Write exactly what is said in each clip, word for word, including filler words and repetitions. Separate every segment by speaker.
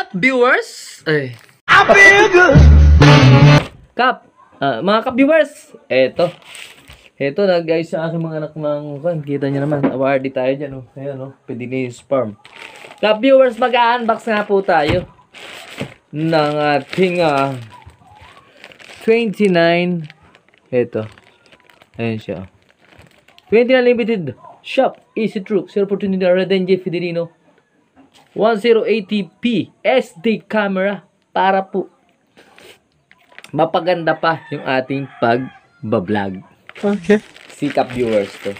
Speaker 1: viewers, ay. Kap, uh, mga kap viewers, eto. Eto na guys sa aking mga anak ng kan, kita niyo naman, awardee tayo diyan, oh. Ayan, oh, Pedinese Farm. Kap viewers, mag-unbox nga po tayo ng ating uh, twenty-nine. Eto. Ayan siya. twenty-nine limited shop, easy truck, zero opportunity, Redenje Fidelino. ten eighty p S D camera para po mapaganda pa yung ating pag-vlog.
Speaker 2: Okay.
Speaker 1: Sikap viewers to.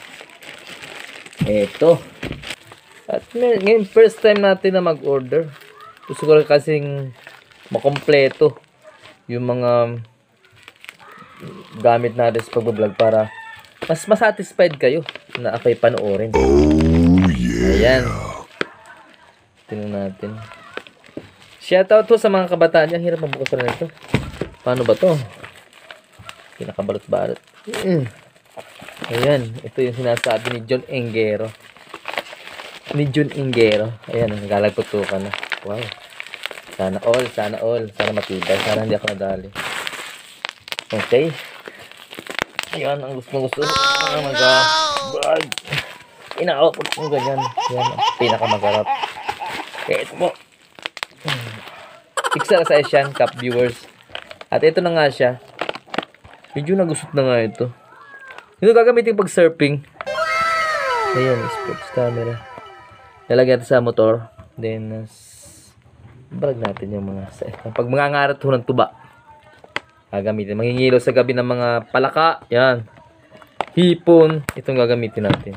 Speaker 1: Eto. At ngayon first time natin na mag-order. Gusto ko kasing makompleto yung mga gamit natin sa pag-vlog para mas masatisfied kayo na ako'y panoorin.
Speaker 2: Oh yeah.
Speaker 1: Ayan. Tingnan natin. Shoutout to sa mga kabataan niya. Hirap magbukas rin ito. Paano ba to? Pinakabalot-balot. Mm. Ayan. Ito yung sinasabi ni John Engero. Ni John Engero. Ayan. Naglalagputo ka na. Wow. Sana all. Sana all. Sana matibay. Sana hindi ako nadali. Okay. Ayan. Ang gusto-gusto. Oh, oh my God. Brad. Inaaw. Pag ganyan. Ayan. Pinakamagarap. Okay, ito po. Pixel size yan, Kap viewers. At ito na nga siya. Medyo nagusot na nga ito. Ito gagamitin pag surfing. Ayan, sports camera. Nalagyan natin sa motor. Then, uh, balag natin yung mga size. Pag mga ngarat ho ng tuba, gagamitin. Mangingilo sa gabi ng mga palaka. Yan. Hipon. Itong gagamitin natin.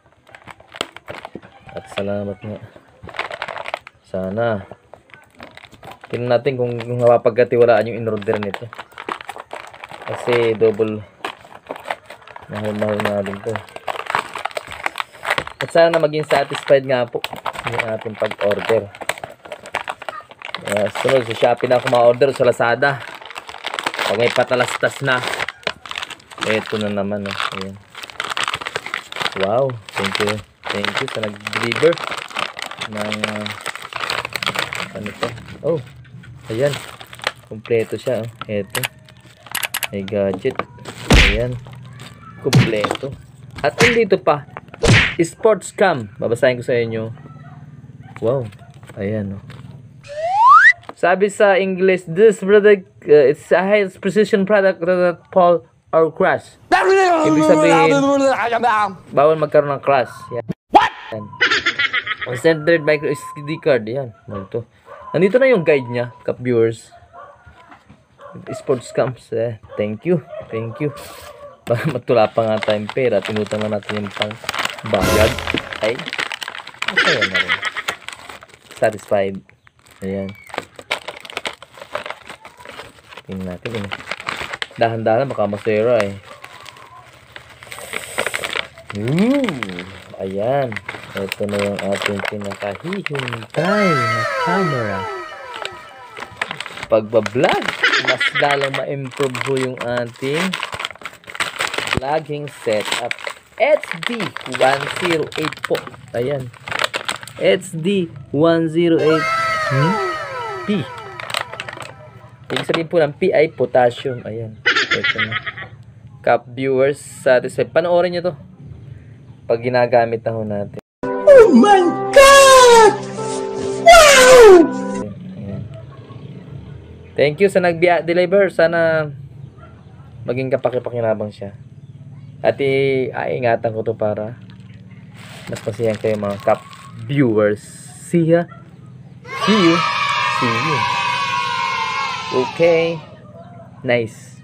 Speaker 1: At salamat nga. Sana. Tingnan natin kung, kung mapapagkatiwalaan yung in-order nito. Kasi double mahal-mahal na din to. At sana maging satisfied nga po yung ating pag-order. Uh, sunod sa Shopee na ako ma-order, sa Lazada. Pag may patalastas na. Ito na naman. Oh. Ayan. Wow. Thank you. Thank you sa nag-deliver ng uh, ano to? Oh, ayan. Kompleto siya. Oh. Ito. May gadget. Ayan. Kompleto. At dito pa, sports cam. Babasahin ko sa inyo. Wow. Ayan. Oh. Sabi sa English, this product, uh, it's a high precision product that fall or crash. Ibig sabihin, bawal magkaroon ng crash. Yan. Yan. Centered micro S D card. Yan. Ito. Nandito na yung guide niya, Kap viewers. Sports cams. Eh. Thank you. Thank you. Baka matula pa nga tayong pera. Tinutang na natin yung pang bayad. Ay. Masaya na rin. Satisfied. Ayan. Tingnan natin. Eh. Dahan-dahan baka masera eh. Ooh. Ayan. Ito na yung ating pinakahihintay na camera. Pagbablog, mas lalong ma-improve po yung ating vlogging setup. H D one oh eight po. Ayan. H D one oh eight hmm? P. Ibig sabihin po ng P ay potassium. Ayan. Ito na. Kap viewers, satisfied. Panoorin nyo to. Pag ginagamit na ho natin.
Speaker 2: Oh my God! Wow!
Speaker 1: Ayan. Thank you sa nag-deliver. Sana maging kapakipakinabang siya. At i-ingatan ko to para mas masiyahan kayo mga Kap viewers. See ya. See you. See you. Okay. Nice.